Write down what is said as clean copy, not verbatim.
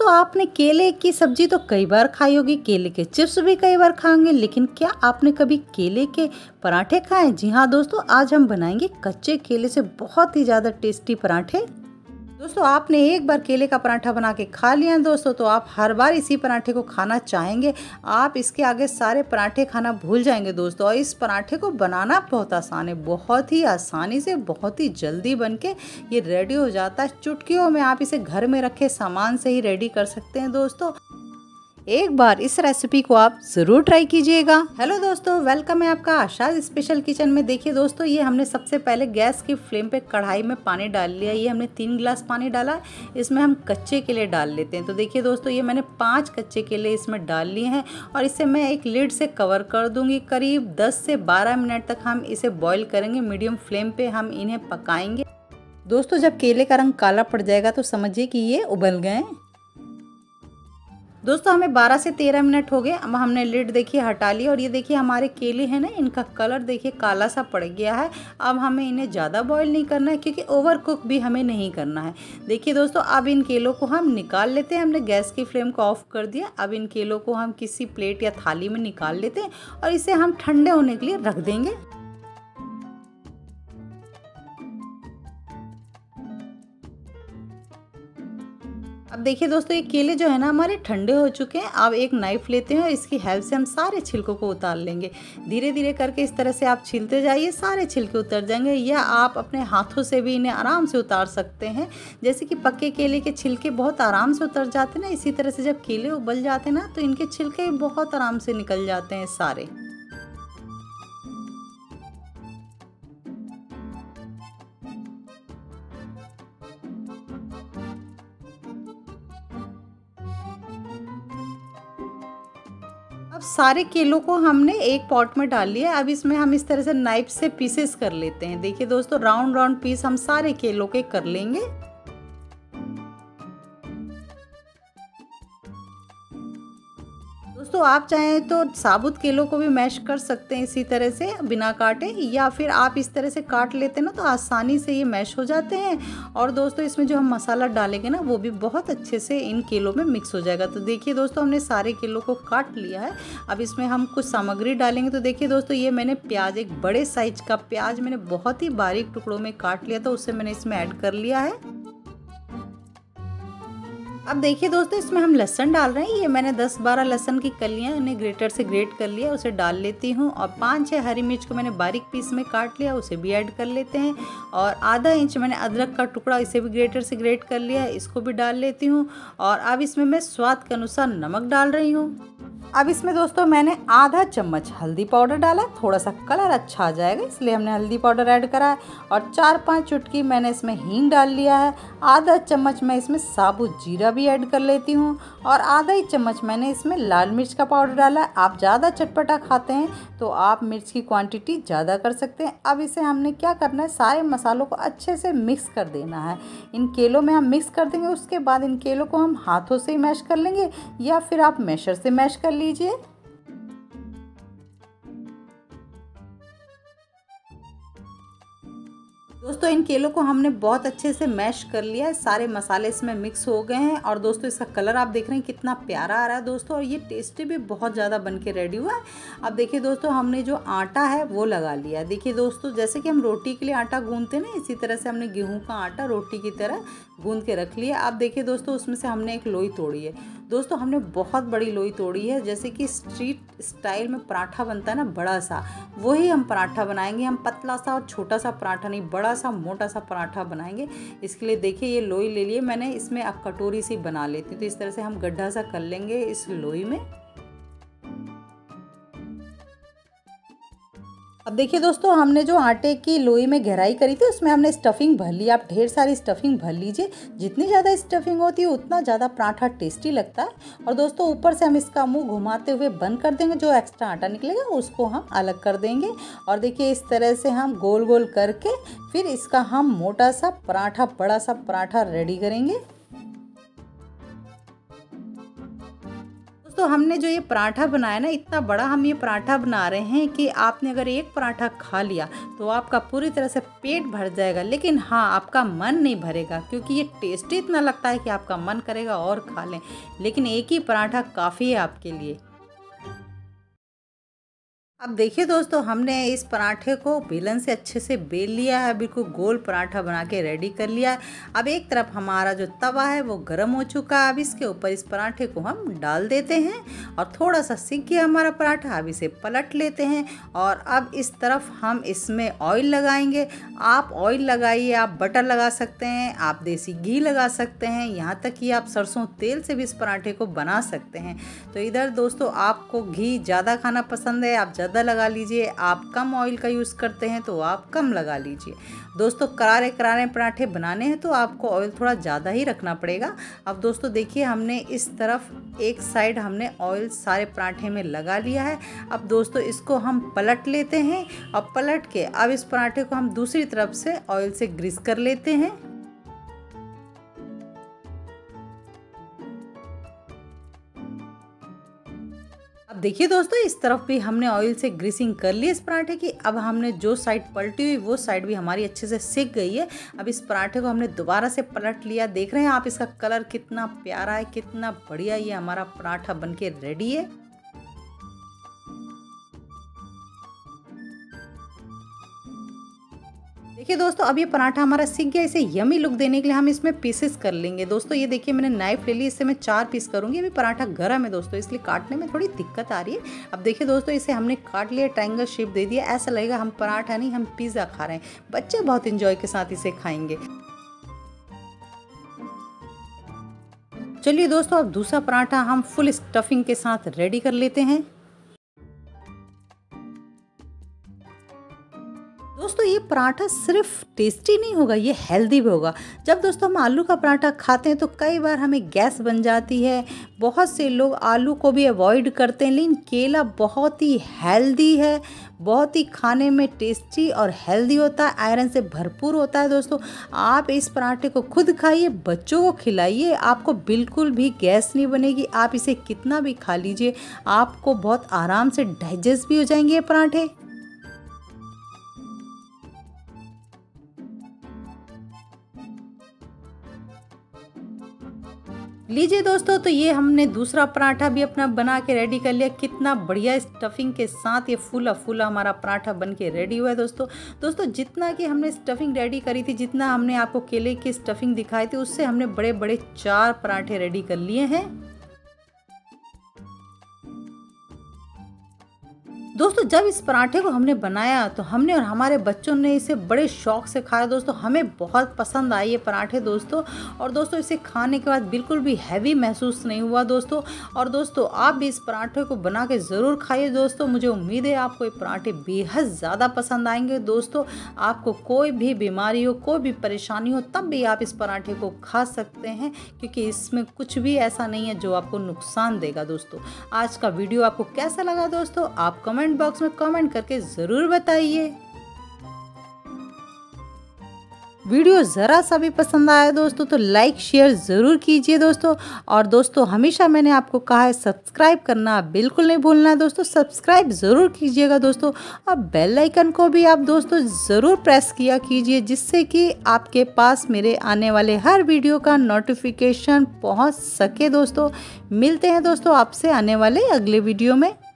दोस्तों आपने केले की सब्जी तो कई बार खाई होगी, केले के चिप्स भी कई बार खाएंगे, लेकिन क्या आपने कभी केले के पराठे खाए? जी हाँ दोस्तों, आज हम बनाएंगे कच्चे केले से बहुत ही ज़्यादा टेस्टी पराठे। दोस्तों आपने एक बार केले का पराठा बना के खा लिया है दोस्तों, तो आप हर बार इसी पराठे को खाना चाहेंगे। आप इसके आगे सारे पराठे खाना भूल जाएंगे दोस्तों। और इस पराठे को बनाना बहुत आसान है, बहुत ही आसानी से बहुत ही जल्दी बनके ये रेडी हो जाता है। चुटकियों में आप इसे घर में रखे सामान से ही रेडी कर सकते हैं दोस्तों। एक बार इस रेसिपी को आप ज़रूर ट्राई कीजिएगा। हेलो दोस्तों, वेलकम है आपका आशाज़ स्पेशल किचन में। देखिए दोस्तों, ये हमने सबसे पहले गैस की फ्लेम पे कढ़ाई में पानी डाल लिया। ये हमने 3 गिलास पानी डाला है। इसमें हम कच्चे केले डाल लेते हैं। तो देखिए दोस्तों, ये मैंने 5 कच्चे केले इसमें डाल लिए हैं और इसे मैं एक लिड से कवर कर दूंगी। करीब 10 से 12 मिनट तक हम इसे बॉईल करेंगे। मीडियम फ्लेम पे हम इन्हें पकाएंगे। दोस्तों जब केले का रंग काला पड़ जाएगा तो समझिए कि ये उबल गए। दोस्तों हमें 12 से 13 मिनट हो गए। अब हमने लिड देखिए हटा लिया और ये देखिए हमारे केले हैं ना, इनका कलर देखिए काला सा पड़ गया है। अब हमें इन्हें ज़्यादा बॉईल नहीं करना है, क्योंकि ओवर कुक भी हमें नहीं करना है। देखिए दोस्तों, अब इन केलों को हम निकाल लेते हैं। हमने गैस की फ्लेम को ऑफ कर दिया। अब इन केलों को हम किसी प्लेट या थाली में निकाल लेते हैं और इसे हम ठंडे होने के लिए रख देंगे। अब देखिए दोस्तों, ये केले जो है ना हमारे ठंडे हो चुके हैं। अब एक नाइफ लेते हैं और इसकी हेल्प से हम सारे छिलकों को उतार लेंगे। धीरे धीरे करके इस तरह से आप छीलते जाइए, सारे छिलके उतर जाएंगे। या आप अपने हाथों से भी इन्हें आराम से उतार सकते हैं। जैसे कि पक्के केले के छिलके बहुत आराम से उतर जाते हैं ना, इसी तरह से जब केले उबल जाते हैं ना, तो इनके छिलके बहुत आराम से निकल जाते हैं सारे। अब सारे केलों को हमने एक पॉट में डाल लिया। अब इसमें हम इस तरह से नाइफ से पीसेस कर लेते हैं। देखिए दोस्तों, राउंड राउंड पीस हम सारे केलों के कर लेंगे। दोस्तों आप चाहें तो साबुत केलों को भी मैश कर सकते हैं इसी तरह से बिना काटे, या फिर आप इस तरह से काट लेते हैं ना, तो आसानी से ये मैश हो जाते हैं। और दोस्तों इसमें जो हम मसाला डालेंगे ना, वो भी बहुत अच्छे से इन केलों में मिक्स हो जाएगा। तो देखिए दोस्तों, हमने सारे केलों को काट लिया है। अब इसमें हम कुछ सामग्री डालेंगे। तो देखिए दोस्तों, ये मैंने प्याज, एक बड़े साइज का प्याज मैंने बहुत ही बारीक टुकड़ों में काट लिया था, उससे मैंने इसमें ऐड कर लिया है। अब देखिए दोस्तों, इसमें हम लहसुन डाल रहे हैं। ये मैंने 10-12 लहसुन की कलियां इन्हें ग्रेटर से ग्रेट कर लिया, उसे डाल लेती हूँ। और 5-6 हरी मिर्च को मैंने बारीक पीस में काट लिया, उसे भी ऐड कर लेते हैं। और आधा इंच मैंने अदरक का टुकड़ा, इसे भी ग्रेटर से ग्रेट कर लिया है, इसको भी डाल लेती हूँ। और अब इसमें मैं स्वाद के अनुसार नमक डाल रही हूँ। अब इसमें दोस्तों मैंने आधा चम्मच हल्दी पाउडर डाला। थोड़ा सा कलर अच्छा आ जाएगा, इसलिए हमने हल्दी पाउडर ऐड करा है। और 4-5 चुटकी मैंने इसमें हींग डाल लिया है। आधा चम्मच मैं इसमें साबुत जीरा भी ऐड कर लेती हूँ। और आधा ही चम्मच मैंने इसमें लाल मिर्च का पाउडर डाला है। आप ज़्यादा चटपटा खाते हैं तो आप मिर्च की क्वांटिटी ज़्यादा कर सकते हैं। अब इसे हमने क्या करना है, सारे मसालों को अच्छे से मिक्स कर देना है। इन केलों में हम मिक्स कर देंगे। उसके बाद इन केलों को हम हाथों से ही मैश कर लेंगे, या फिर आप मैशर से मैश कर लीजिए। दोस्तों इन केलों को हमने बहुत अच्छे से मैश कर लिया है। सारे मसाले इसमें मिक्स हो गए हैं। और दोस्तों इसका कलर आप देख रहे हैं कितना प्यारा आ रहा है दोस्तों, और ये टेस्टी भी बहुत ज़्यादा बन के रेडी हुआ है। अब देखिए दोस्तों, हमने जो आटा है वो लगा लिया है। देखिए दोस्तों, जैसे कि हम रोटी के लिए आटा गूंथते हैं ना, इसी तरह से हमने गेहूं का आटा रोटी की तरह गूंथ के रख लिया। अब देखिए दोस्तों, उसमें से हमने एक लोई तोड़ी है। दोस्तों हमने बहुत बड़ी लोई तोड़ी है, जैसे कि स्ट्रीट स्टाइल में पराठा बनता है ना बड़ा सा, वही हम पराठा बनाएंगे। हम पतला सा और छोटा सा पराठा नहीं, बड़ा सा मोटा सा पराठा बनाएंगे। इसके लिए देखिए ये लोई ले लिए मैंने, इसमें अब कटोरी सी बना लेती हूँ। तो इस तरह से हम गड्ढा सा कर लेंगे इस लोई में। अब देखिए दोस्तों, हमने जो आटे की लोई में गहराई करी थी उसमें हमने स्टफिंग भर ली। आप ढेर सारी स्टफिंग भर लीजिए। जितनी ज़्यादा स्टफिंग होती है उतना ज़्यादा पराठा टेस्टी लगता है। और दोस्तों ऊपर से हम इसका मुंह घुमाते हुए बंद कर देंगे। जो एक्स्ट्रा आटा निकलेगा उसको हम अलग कर देंगे। और देखिए इस तरह से हम गोल गोल करके फिर इसका हम मोटा सा पराठा, बड़ा सा पराठा रेडी करेंगे। दोस्तों हमने जो ये पराठा बनाया ना, इतना बड़ा हम ये पराठा बना रहे हैं कि आपने अगर एक पराठा खा लिया तो आपका पूरी तरह से पेट भर जाएगा, लेकिन हाँ आपका मन नहीं भरेगा, क्योंकि ये टेस्टी इतना लगता है कि आपका मन करेगा और खा लें। लेकिन एक ही पराठा काफ़ी है आपके लिए। अब देखिए दोस्तों, हमने इस पराठे को बेलन से अच्छे से बेल लिया है, बिल्कुल गोल पराठा बना के रेडी कर लिया है। अब एक तरफ हमारा जो तवा है वो गर्म हो चुका है। अब इसके ऊपर इस पराठे को हम डाल देते हैं और थोड़ा सा सिक गया हमारा पराठा। अब इसे पलट लेते हैं और अब इस तरफ हम इसमें ऑयल लगाएंगे। आप ऑयल लगाइए, आप बटर लगा सकते हैं, आप देसी घी लगा सकते हैं, यहाँ तक कि आप सरसों तेल से भी इस पराठे को बना सकते हैं। तो इधर दोस्तों आपको घी ज़्यादा खाना पसंद है, आप ज़्यादा लगा लीजिए। आप कम ऑयल का यूज़ करते हैं तो आप कम लगा लीजिए। दोस्तों करारे करारे पराठे बनाने हैं तो आपको ऑयल थोड़ा ज़्यादा ही रखना पड़ेगा। अब दोस्तों देखिए, हमने इस तरफ एक साइड हमने ऑयल सारे पराठे में लगा लिया है। अब दोस्तों इसको हम पलट लेते हैं और पलट के अब इस पराठे को हम दूसरी तरफ से ऑयल से ग्रीस कर लेते हैं। अब देखिए दोस्तों, इस तरफ भी हमने ऑयल से ग्रीसिंग कर ली इस पराठे की। अब हमने जो साइड पलटी हुई वो साइड भी हमारी अच्छे से सिक गई है। अब इस पराठे को हमने दोबारा से पलट लिया। देख रहे हैं आप इसका कलर कितना प्यारा है, कितना बढ़िया ये हमारा पराठा बनके रेडी है। देखिए दोस्तों, अब ये पराठा हमारा सीख गया। इसे यमी लुक देने के लिए हम इसमें पीसेस कर लेंगे। दोस्तों ये देखिए, मैंने नाइफ ले ली, इससे मैं 4 पीस करूंगी। अभी पराठा गरम है दोस्तों, इसलिए काटने में थोड़ी दिक्कत आ रही है। अब देखिए दोस्तों, इसे हमने काट लिया, ट्रायंगल शेप दे दिया। ऐसा लगेगा हम पराठा नहीं, हम पिज़्ज़ा खा रहे हैं। बच्चे बहुत इंजॉय के साथ इसे खाएंगे। चलिए दोस्तों, अब दूसरा पराठा हम फुल स्टफिंग के साथ रेडी कर लेते हैं। दोस्तों ये पराठा सिर्फ टेस्टी नहीं होगा, ये हेल्दी भी होगा। जब दोस्तों हम आलू का पराठा खाते हैं तो कई बार हमें गैस बन जाती है। बहुत से लोग आलू को भी अवॉइड करते हैं, लेकिन केला बहुत ही हेल्दी है, बहुत ही खाने में टेस्टी और हेल्दी होता है, आयरन से भरपूर होता है। दोस्तों आप इस पराठे को खुद खाइए, बच्चों को खिलाइए, आपको बिल्कुल भी गैस नहीं बनेगी। आप इसे कितना भी खा लीजिए, आपको बहुत आराम से डाइजेस्ट भी हो जाएंगे ये पराठे। लीजिए दोस्तों, तो ये हमने दूसरा पराठा भी अपना बना के रेडी कर लिया। कितना बढ़िया स्टफिंग के साथ ये फूला फूला हमारा पराठा बन के रेडी हुआ है। दोस्तों जितना कि हमने स्टफिंग रेडी करी थी, जितना हमने आपको केले की स्टफिंग दिखाई थी, उससे हमने बड़े बड़े 4 पराठे रेडी कर लिए हैं। दोस्तों जब इस पराठे को हमने बनाया तो हमने और हमारे बच्चों ने इसे बड़े शौक से खाया। दोस्तों हमें बहुत पसंद आई ये पराठे दोस्तों। और दोस्तों इसे खाने के बाद बिल्कुल भी हैवी महसूस नहीं हुआ दोस्तों। और दोस्तों आप भी इस पराठे को बना के ज़रूर खाइए दोस्तों। मुझे उम्मीद है आपको ये पराठे बेहद ज़्यादा पसंद आएंगे दोस्तों। आपको कोई भी बीमारी हो, कोई भी परेशानी हो, तब भी आप इस पराठे को खा सकते हैं, क्योंकि इसमें कुछ भी ऐसा नहीं है जो आपको नुकसान देगा। दोस्तों आज का वीडियो आपको कैसा लगा दोस्तों, आप कमेंट बॉक्स में कमेंट करके जरूर बताइए। वीडियो ज़रा सा भी पसंद आया दोस्तों तो लाइक शेयर ज़रूर कीजिए दोस्तों। और दोस्तों हमेशा मैंने आपको कहा है सब्सक्राइब करना बिल्कुल नहीं भूलना है दोस्तों, सब्सक्राइब ज़रूर कीजिएगा दोस्तों। और बेल आइकन को भी आप दोस्तों ज़रूर प्रेस किया कीजिए, जिससे कि आपके पास मेरे आने वाले हर वीडियो का नोटिफिकेशन पहुंच सके दोस्तों। मिलते हैं दोस्तों आपसे आने वाले अगले वीडियो में।